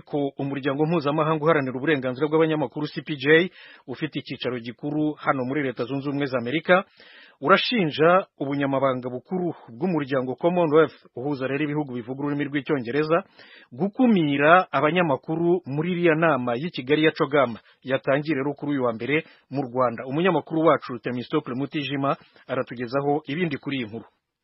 ariko umuryango mpuzamahanga uharanira uburenganzira bw'abanyamakuru CPJ ufite icyicaro gikuru hano muri Leta Zunze Ubumwe za Amerika urashinja ubunyamabanga bukuru bw'umuryango Commonwealth uhuza rero ibihugu bivuga ururimi rw'icyongereza gukumira abanyamakuru muri iriya nama y'i Kigali ya Cogama yatangiye rero kuri uyu wa mbere mu Rwanda. Umunyamakuru wacu Themistocle Mutijima aratugezaho ibindi kuri iyi nkuru.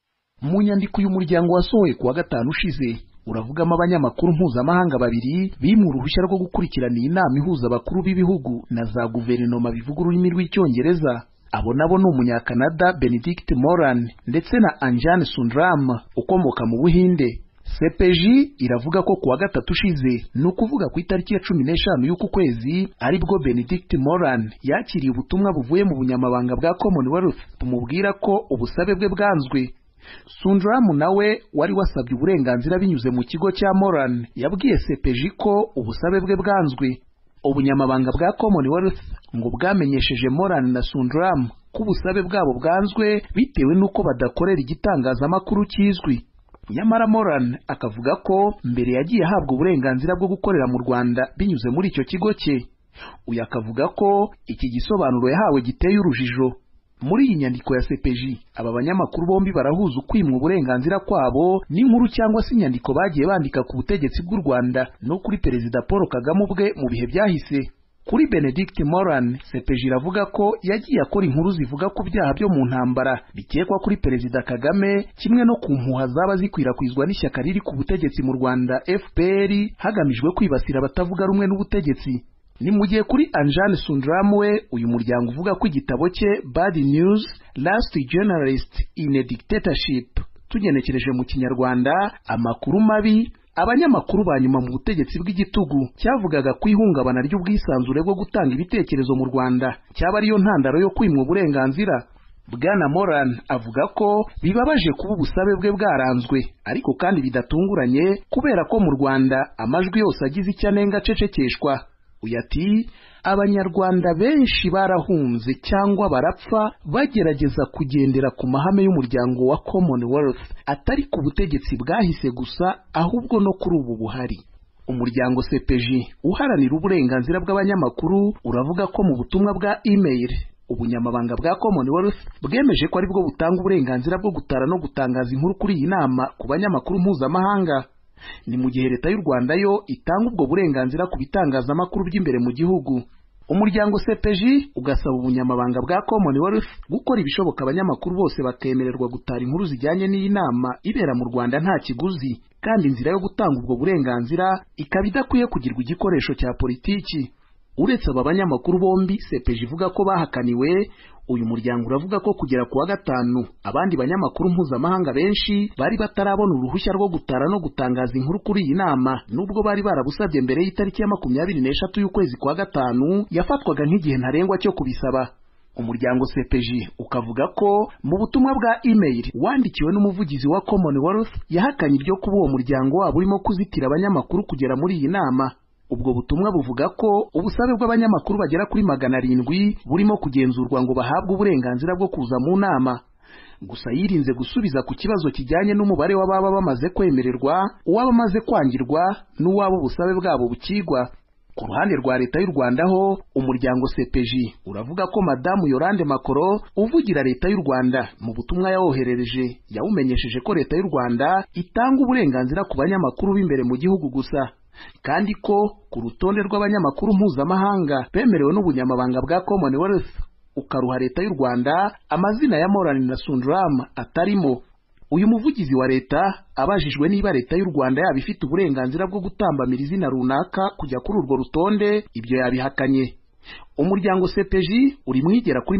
Mu nyandiko y'umuryango wasohoye kuwa gatanu ushize uravugamo abanyamakuru mpuzamahanga babiri bimu uruhushya rwo gukurikirana iyi nama ihuza abakuru b'ibihugu na za guverinoma bivuga ururimi rw'icyongereza. Abo nabo ni umunyakanada Benedict Moran ndetse na Anjan Sundram ukomoka mu Buhinde. CPJ iravuga ko kuwa gatatu ushize ni ukuvuga ku itariki ya 15 y'uku kwezi aribwo Benedict Moran yakiriye ubutumwa buvuye mu bunyamabanga bwa Commonwealth bumubwira ko ubusabe bwe bwanzwe. Sundram nawe wari wasabye uburenganzira binyuze mu kigo cya Moran yabwiye CPJ ko ubusabe bwe bwanzwe. Ubunyamabanga bwa Commonwealth ngo bwamenyesheje Moran na Sundram ko ubusabe bwabo bwanzwe bitewe nuko badakorera igitangazamakuru kizwi. Nyamara Moran akavuga ko mbere yagiye ahabwa uburenganzira bwo gukorera mu Rwanda binyuze muri icyo kigo cye. Uyu akavuga ko iki gisobanuro yahawe giteye urujijo. Muri iyi nyandiko ya CPJ aba banyamakuru bombi barahuza ukwimwa uburenganzira kwabo n'inkuru cyangwa se inyandiko bagiye bandika ku butegetsi bw'u Rwanda no kuri Perezida Paul Kagame ubwe mu bihe byahise. Kuri Benedict Moran, CPJ iravuga ko yagiye akora inkuru zivuga ku byaha byo mu ntambara bikekwa kuri Perezida Kagame kimwe no ku mpuha zaba zikwirakwizwa n'ishyaka riri ku butegetsi mu Rwanda FPR hagamijwe kwibasira abatavuga rumwe n'ubutegetsi. Ni mu gihe kuri Anjan Sundram we uyu muryango uvuga ko igitabo cye Bad News Last Journalist in a Dictatorship tugenekereje mu Kinyarwanda amakuru mabi abanyamakuru banyuma mu butegetsi bw'igitugu cyavugaga ku ihungabana ry'ubwisanzure bwo gutanga ibitekerezo mu Rwanda cyaba ariyo ntandaro yo kwimwa uburenganzira. Bwana Moran avuga ko bibabaje kuba ubusabe bwe bwaranzwe ariko kandi bidatunguranye kubera ko mu Rwanda amajwi yose agize icyo anenga acecekeshwa. Uyati abanyarwanda benshi barahunze cyangwa barapfa bagerageza kugendera ku mahame y'umuryango wa Commonwealth atari ku butegetsi bwahise gusa ahubwo no kuri ubu buhari. Umuryango CPJ uharanira uburenganzira bw'abanyamakuru uravuga ko mu butumwa bwa email ubunyamabanga bwa Commonwealth bwemeje ko aribwo butanga uburenganzira bwo gutara no gutangaza inkuru kuri iyi nama ku banyamakuru mpuzamahanga. Ni mu gihe Leta y'u Rwanda yo itanga ubwo burenganzira ku bitangazamakuru by'imbere mu gihugu. Umuryango CPJ ugasaba ubunyamabanga bwa Commonwealth gukora ibishoboka abanyamakuru bose bakemererwa gutara inkuru zijyanye n'iyi nama ibera mu Rwanda nta kiguzi, kandi inzira yo gutanga ubwo burenganzira ikaba idakwiye kugirwa igikoresho cya politiki. Uretse aba banyamakuru bombi CPJ ivuga ko bahakaniwe, uyu muryango uravuga ko kugera kuwa gatanu abandi banyamakuru mpuzamahanga benshi bari batarabona uruhushya rwo gutara no gutangaza inkuru kuri iyi nama nubwo bari barabusabye mbere y'itariki ya 23 y'ukwezi kwa gatanu yafatwaga nk'igihe ntarengwa cyo kubisaba. Umuryango CPJ ukavuga ko mu butumwa bwa email wandikiwe n'umuvugizi wa Commonwealth yahakanye ibyo kuba uwo muryango wabo urimo kuzitira abanyamakuru kugera muri iyi nama. Ubwo butumwa buvuga ko ubusabe bw'abanyamakuru bagera kuri 700 burimo kugenzurwa ngo bahabwe uburenganzira bwo kuza mu nama. Gusa yirinze gusubiza ku kibazo kijyanye n'umubare w'ababa bamaze kwemererwa, uwabamaze kwangirwa n'uwabo ubusabe bwabo bukigwa. Ku ruhande rwa Leta y'u Rwanda ho umuryango CPJ uravuga ko Madamu Yolande Makoro uvugira Leta y'u Rwanda mu butumwa yawoherereje yawumenyesheje ko Leta y'u Rwanda itanga uburenganzira ku banyamakuru b'imbere mu gihugu gusa, kandi ko ku rutonde rw'abanyamakuru mpuzamahanga bemerewe n'ubunyamabanga bwa Commonwealth ukaruha Leta y'u Rwanda amazina ya Moran na Sundram atarimo. Uyu muvugizi wa leta abajijwe niba Leta y'u Rwanda yabifite uburenganzira bwo gutambamira izina runaka kujya kuri urwo rutonde, ibyo yabihakanye. Umuryango CPJ uri mwigera kuri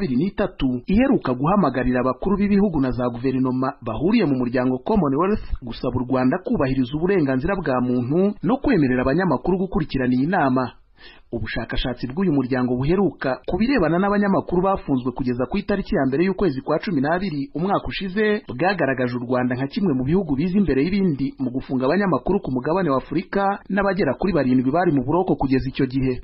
23 iheruka guhamagarira abakuru b'ibihugu na za guverinoma bahuriye mu muryango Commonwealth gusaba u Rwanda kubahiriza uburenganzira bwa muntu no kwemerera abanyamakuru gukurikirana iyi nama. Ubushakashatsi bw'uyu muryango buheruka kubirebana n'abanyamakuru bafunzwe kugeza ku itariki ya mbere y'ukwezi kwa 12 umwaka ushize bwagaragaje u Rwanda nka kimwe mu bihugu biza imbere y'ibindi mu gufunga abanyamakuru ku mugabane wa Afurika n'abagera kuri 7 bari mu buroko kugeza icyo gihe.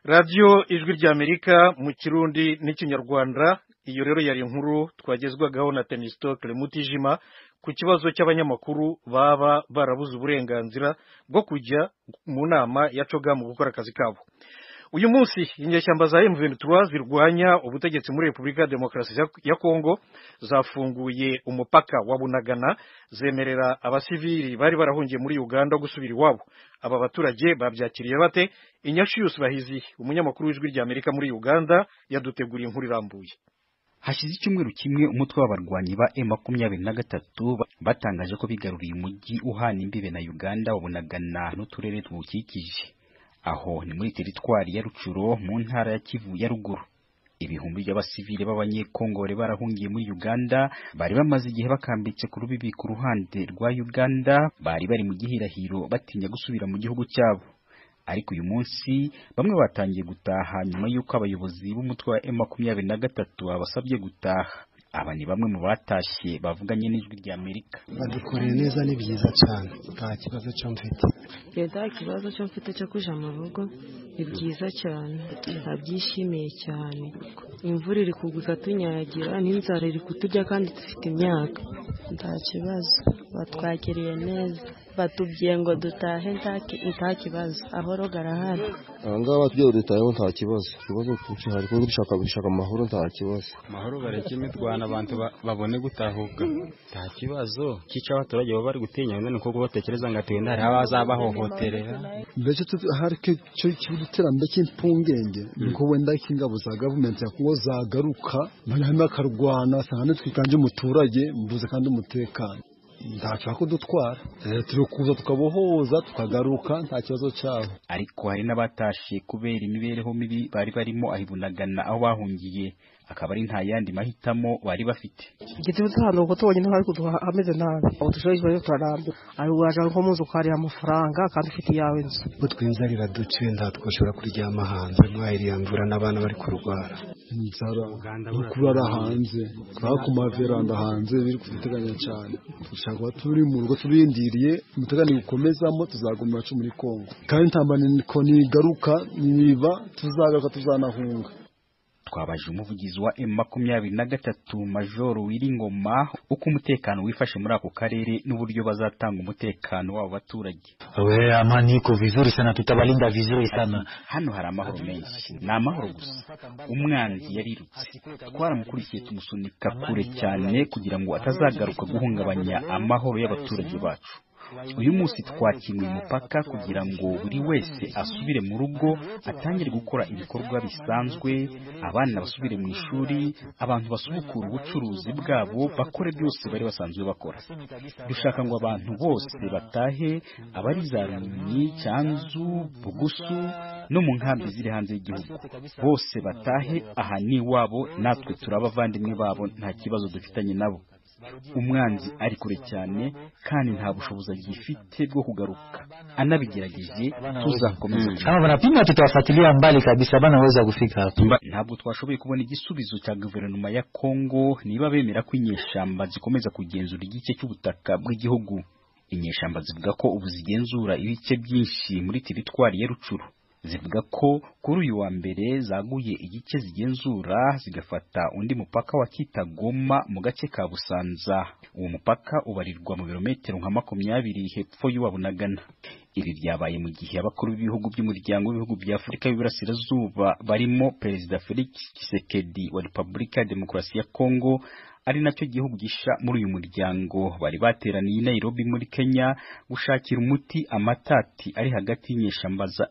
Radio Ijwi ry'Amerika mu Kirundi n'Ikinyarwanda. Iyo rero yari inkuru twagezwagaho na Temistocle Mutijima ku kibazo cy'abanyamakuru baba barabuze uburenganzira bwo kujya mu nama ya coga mu gukora akazi kabo. Uyu munsi inyeshyamba za M23 zirwanya ubutegetsi muri Repubulika ya Demokarasi ya Kongo zafunguye umupaka wa Bunagana, zemerera abasivili bari barahungiye muri Uganda gusubira iwabo. Aba baturage babyakiriye bate? Inyashiyus Bahizi, umunyamakuru w'Ijwi ry'Amerika muri Uganda, yaduteguriye inkuru irambuye. Hashize icyumweru kimwe umutwe w'abarwanyi ba M23 batangaje ko bigaruriye umujyi uhana imbibe na Uganda wa Bunagana n'uturere tuwukikije. Aho ni muri teritwari ya Rucuro mu ntara ya Kivu ya ruguru. Ibihumbi by'abasivile b'abanyekongo bari barahungiye muri Uganda bari bamaze igihe bakambitse ku rubibi ku ruhande rwa Uganda, bari bari mu gihirahiro batinya gusubira mu gihugu cyabo. Ariko uyu munsi bamwe batangiye gutaha nyuma y'uko abayobozi b'umutwe wa M23 babasabye gutaha. Aba ni bamwe mu batashye bavuganye n'Ijwi ry'Amerika. Badukoreye neza, ni byiza cyane, nta kibazo cyo mfite. Nta kibazo cyo mfite cyo kuja mu rugo, ni byiza cyane, ndabyishimiye cyane. Imvura iri kugwa ikatunyagira, n'inzara iri kuturya kandi dufite imyaka. Nta kibazo, batwakiriye neza, batubwiye ngo dutahe nta kibazo, aho rogarahari. Ngaba batubwiye dutahe nta kibazo, ikibazo cyari ko dushaka amahoro, nta kibazo. Amahoro bareke imitwana abantu babone gutahuka, nta kibazo. Kica abaturage baba bari gutinya ngo nuko batekereza ngo atenda hari abazabahohoterera. Mbese hari cyo cy'iterambere cy'impungenge nuko wenda ingabo za government yakuwo zagaruka banyama akarwana sanga twikanje umuturage mbuze kandi umutekano. Ntacyo kudutwara, turi kuza tukabohoza tukagaruka, nta kibazo cyaho. Ariko hari n'abatashe kubera imibereho mibi bari barimo ahibunagana aho bahungiye, akaba ari nta yandi mahitamo bari bafite. Igitabo hano uko tubonye ntaho ariko hameze nabi, abo dushoje bari turarambe ari waje nko muzo kwari amafaranga kandi ufite yawe nzu. Bo twinzarira duce ndatwoshora kuryama hanze, mwahiriye mvura n'abana bari kurwara. Inzara kurara hanze, twakumaveranda hanze biri kuteganya cyane. Dushaka turi mu rugo turindiriye umutegani gukomezamo, tuzagumira cyo muri Kongo. Kandi ntambane ko nigaruka niba tuzagaruka tuzanahunga. Twabaje umuvugizi wa M23 Major Wiringoma uko umutekano wifashe muri ako karere n'uburyo bazatanga umutekano w'abo baturage. Amani iko vizuri sana, tutabalinda vizuri sana. Hano hari amahoro menshi, ni amahoro gusa. Umwanzi yarirutse, twaramukurikiye tumusunika kure cyane kugira ngo atazagaruka guhungabanya amahoro y'abaturage bacu. Uyu munsi twakimuye umupaka kugira ngo buri wese asubire mu rugo, atangire gukora ibikorwa bisanzwe, abana basubire mu ishuri, abantu basubukura ubucuruzi bwabo, bakore byose bari basanzwe bakora. Dushaka ngo abantu bose batahe, abari za Runyi, Cyanzu, Bugusu no mu nkambi ziri hanze y'igihugu, bose batahe aha ni wabo, natwe turabavandimwe babo, nta kibazo dufitanye nabo. Umwanzi ari kure cyane kandi nta bushobozi agifite bwo kugaruka. Anabigerageje tuzakomeza. Kama banapima tutawafuatilia mbali kabisa, banaweza kufika hapo. Ntabwo twashoboye kubona igisubizo cya guverinoma ya Kongo niba bemera ko inyeshamba zikomeza kugenzura igice cy'ubutaka bw'igihugu. Inyeshamba zivuga ko ubu zigenzura ibice byinshi muri teritwari ya Rucuru. Zivuga ko kuri uyu wa mbere zaguye igice zigenzura zigafata undi mupaka wa Kitagoma mu gace ka Busanza. Uwo mupaka ubarirwa mu birometero nka 20 hepfo y'uwa Bunagana. Ibi byabaye mu gihe abakuru b'ibihugu by'umuryango w'ibihugu bya Afurika y'Iburasirazuba barimo Perezida Felix Tshisekedi wa Repubulika ya Demokarasi ya Kongo, ari nacyo gihugu gisha muri uyu muryango, bari bateraniye i Nairobi muri Kenya gushakira umuti amatati ari hagati y'inyeshamba za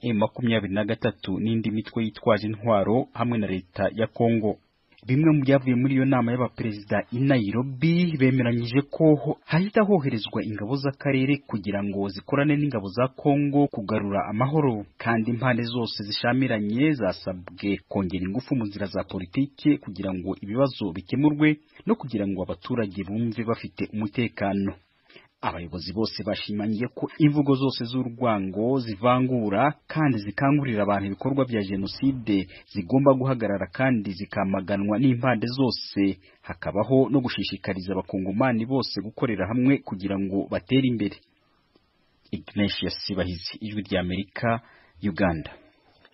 M23 n'indi mitwe yitwaje intwaro hamwe na leta ya Kongo. Bimwe mu byavuye muri iyo nama y'abaperezida i Nairobi bemeranyije ko hahita hoherezwa ingabo z'akarere kugira ngo zikorane n'ingabo za Kongo kugarura amahoro, kandi impande zose zishamiranye zasabwe kongera ingufu mu nzira za politike kugira ngo ibibazo bikemurwe no kugira ngo abaturage bumve bafite umutekano. Abayobozi bose bashimangiye ko imvugo zose z'urwango, zivangura kandi zikangurira abantu ibikorwa bya jenoside zigomba guhagarara kandi zikamaganwa n'impande zose. Hakabaho no gushishikariza abakongomani bose gukorera hamwe kugira ngo batere imbere. Ignatius Bahizi, Ijwi ry'Amerika, Uganda.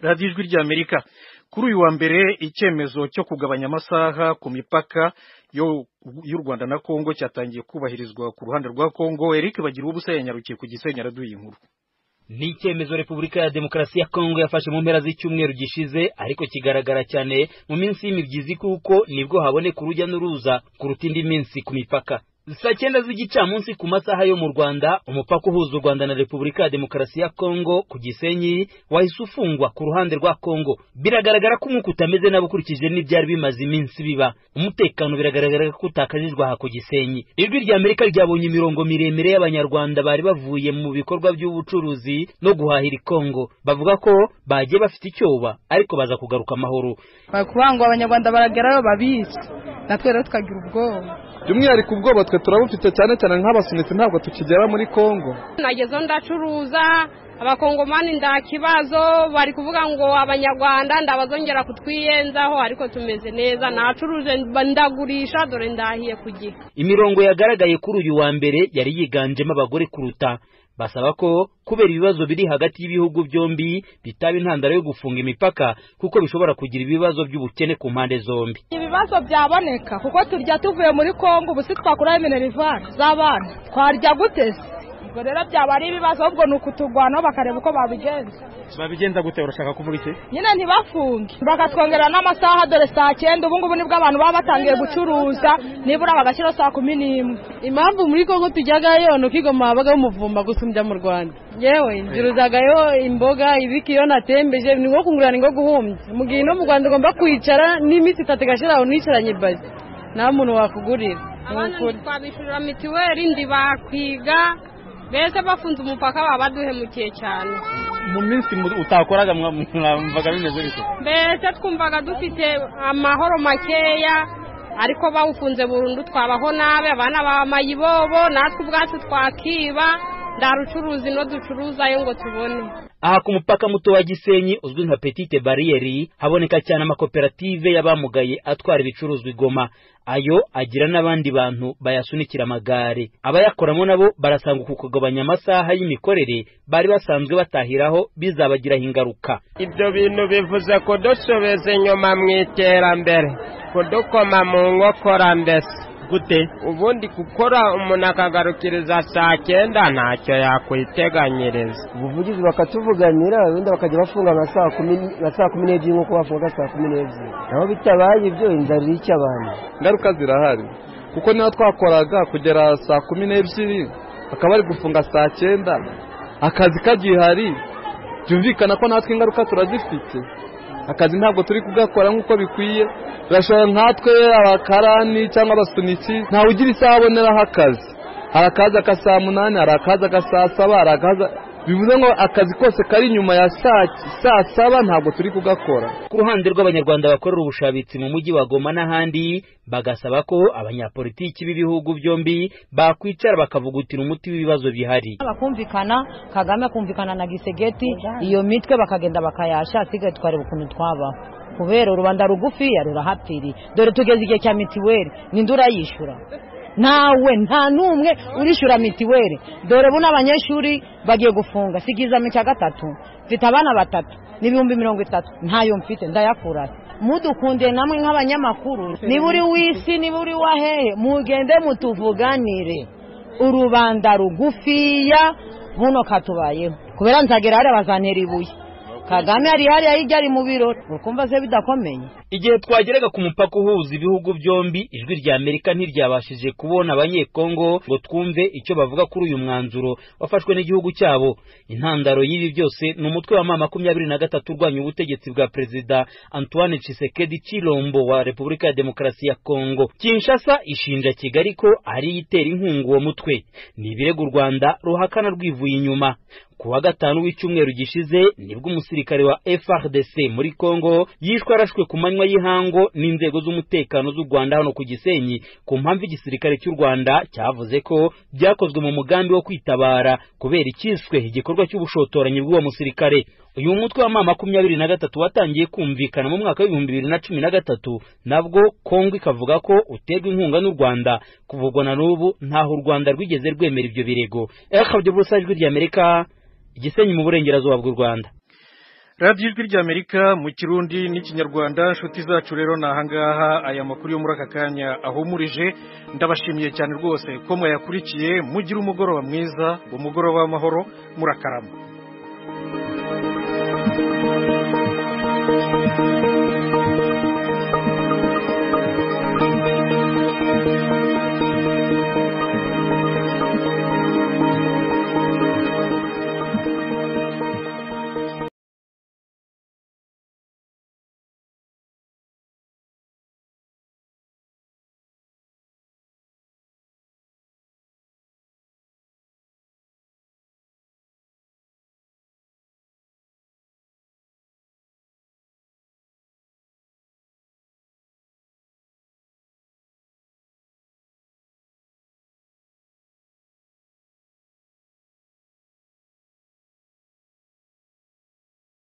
radiyo ijwi ry'Amerika. Kuri uyu wa mbere icyemezo cyo kugabanya amasaha ku mipaka y'u Rwanda na Kongo cyatangiye kubahirizwa ku ruhande rwa Kongo. Eric bagira ubusa yanyarukiye ku Gisenyi araduye inkuru. Ni icyemezo Repubulika ya Demokarasi ya Kongo yafashe mu mpera z'icyumweru gishize, ariko kigaragara cyane mu minsi y'imibyizi kuko nibwo haboneka urujya n'uruza kuruta indi minsi ku mipaka. Saa 9 z'igicamunsi ku masaha yo mu Rwanda, umupaka uhuza u Rwanda na Repubulika ya Demokarasi ya Kongo ku Gisenyi wahise ufungwa ku ruhande rwa Kongo. Biragaragara ko umwuka utameze nabo ukurikije n'ibyari bimaze iminsi biba. Umutekano biragaragara ko utakajijwe aha ku Gisenyi. Ijwi ry'Amerika ryabonye imirongo miremire y'Abanyarwanda bari bavuye mu bikorwa by'ubucuruzi no guhahira Kongo. Bavuga ko bagiye bafite icyoba ariko baza kugaruka amahoro. Bakubangwa Abanyarwanda baragerayo babizi, natwe rero tukagira ubwoba. By'umwihariko ubwoba twe turabufite cyane cyane nk'abasunitsi, ntabwo tukigera muri Kongo. Nagezo ndacuruza, abakongomani nda kibazo bari kuvuga ngo Abanyarwanda ndabazongera kutwiyenzaho, ariko tumeze neza, nacuruje ndagurisha dore ndahiye kugihe. Imirongo yagaragaye kuri uyu wa mbere yari yiganjemo abagore kuruta. Basaba ko kubera ibibazo biri hagati y'ibihugu byombi bitaba intandaro yo gufunga imipaka, kuko bishobora kugira ibibazo by'ubukene ku mpande zombi. Ibibazo byaboneka kuko turya tuvuye muri Kongo, ubu twakuraho minerivare z'abana twarya guteze. Ubwo rero byaba ari ibibazo, ahubwo ni ukutugwanaho bakareba uko babigenza. Babigenza gute? Urashaka kuvuga iki? Nyine ntibafunge bakatwongera n'amasaha, dore saa 9 ubu ngubu nibwo abantu baba batangiye gucuruza, nibura bagashyira saa 11. Impamvu muri Kongo tujyagayo no Kigoma habaga umuvumba gusumbya mu Rwanda. Yewe njuruzagayo imboga ibiki yo natembeje, ni ngo kungurana ngo guhumbya. Mu gihe no mu Rwanda ugomba kwicara n'iminsi 3 gashiraho nicaranye bazi, nta muntu wakugurira. Abana twabishurira mitiweli ndi bakwiga, bese bafunze umupaka baba baduhemukiye cyane. Mu minsi utakoraga mwumvaga bimeze bite? Bese twumvaga dufite amahoro makeya, ariko bawufunze burundu twabaho nabe, abana ba mayibobo natwe ubwacu twakiba, ndarucuruzi no ducuruzayo ngo tubone. Aha ku mupaka muto wa Gisenyi uzwi nka Petite Barriere haboneka cyane amakoperative y'abamugaye atwara ibicuruzwa igoma. Ayo agira n'abandi bantu bayasunikira amagare. Abayakoramo nabo barasanga kugabanya amasaha y'imikorere bari basanzwe batahiraho bizabagiraho ingaruka. Ibyo bintu bivuze ko dusobeze nyuma mu iterambere, kudukoma mu nkokora mbese. Gute? Ubundi gukora umuntu akagarukiriza saa 9 ntacyo yakwiteganyiriza. Ubuvugizi bakatuvuganira, wenda bakajya bafunga nka saa 10 nk'uko bafunga saa 12. Naho bitabaye ibyo inzara irica abantu. Ingaruka zirahari kuko niho twakoraga kugera saa 12 akaba ari gufunga saa 9, akazi kagihari. Byumvikana ko natwe ingaruka turazifite. Akazi ntabwo turi kugakora nk'uko bikwiye. Urashobora nkatwe abakarani cyangwa abasunitsi ntawe ugira isaha aboneraho akazi. Harakaza ka saa 8, harakaza ka saa 7, harakaza, bivuze ngo akazi kose kari nyuma ya saa 7 ntabwo turi kugakora. Ku ruhande rw'Abanyarwanda bakorera ubushabitsi mu mujyi wa Goma n'ahandi, bagasaba ko abanyapolitiki b'ibihugu byombi bakwicara bakavugutira umuti w'ibibazo bihari. Bakumvikana, Kagame akumvikana na Gisegeti, iyo mitwe bakagenda bakayasha, asigaye twareba ukuntu twabaho. Kubera urubanda rugufi rurahapfiri. Dore tugeze igihe cya mitiweli, nindura yishura. Nawe nta numwe urishura mitiweli. Dore buna abanyeshuri bagiye gufunga sigiza mu cya 3, mfite abana 3 n'ibihumbi 30, ntayo mfite ndayakura. Mudukunde namwe nk'abanyamakuru, niba uri wisi niba uri wahehe, mugende mutuvuganire. Urubanda rugufiya buno katubayeho, kubera nzagera hari bazantera ibuye. Kagame ari ayijyari mu biro, ukumva se bidakomeye. Igihe twageraga ku mupaka uhuza ibihugu byombi, ijwi ry'Amerika ntiryabashije kubona abanyekongo ngo twumve icyo bavuga kuri uyu mwanzuro wafashwe n'igihugu cyabo. Intandaro y'ibi byose ni umutwe wa mama 23 urwanya ubutegetsi bwa Perezida Antoine Tshisekedi Chilombo wa Repubulika ya Demokarasi ya Kongo. Kinshasa ishinja Kigali ko ari yitera inkunga uwo mutwe. Ni ibirego u Rwanda ruhakana rwivuye inyuma. Kuwa 5 w'icyumweru gishize nibwo umusirikare wa FARDC muri Kongo yishwe arashwe ku manywa y'ihango n'inzego z'umutekano z'u Rwanda hano ku Gisenyi, ku mpamvu igisirikare cy'u Rwanda cyavuze ko byakozwe mu mugambi wo kwitabara kubera ikiswe igikorwa cy'ubushotoranyi bw'uwo musirikare. Uyu mutwe wa mama 23 watangiye kumvikana mu mwaka wa 2013, nabwo Kongo ikavuga ko uterwa inkunga n'u Rwanda. Kuvugwa na n'ubu ntaho u Rwanda rwigeze rwemera ibyo birego. Ijwi ry'Amerika, Gisenyi mu burengerazuba bw'u Rwanda. radiyo ijwi ry'Amerika mu Kirundi n'ikinyarwanda. Inshuti zacu rero ni ahangaha aya makuru yo muri aka kanya ahumurije. Ndabashimiye cyane rwose ko mwayakurikiye. Mugire umugoroba mwiza, umugoroba w'amahoro, murakarama.